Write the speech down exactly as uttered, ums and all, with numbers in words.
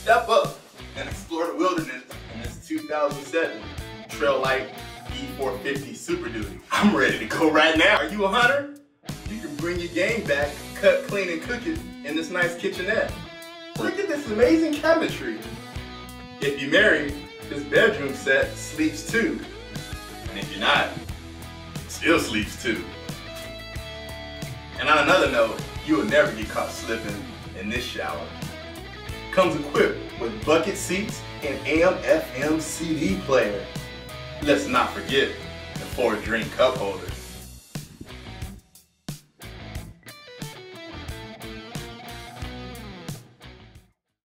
Step up and explore the wilderness in this two thousand seven Trail Light E four fifty Super Duty. I'm ready to go right now. Are you a hunter? You can bring your game back, cut, clean, and cook it in this nice kitchenette. Look at this amazing cabinetry. If you're married, this bedroom set sleeps too. And if you're not, it still sleeps too. And on another note, you will never get caught slipping in this shower. Comes equipped with bucket seats and A M F M C D player. Let's not forget the four drink cup holder.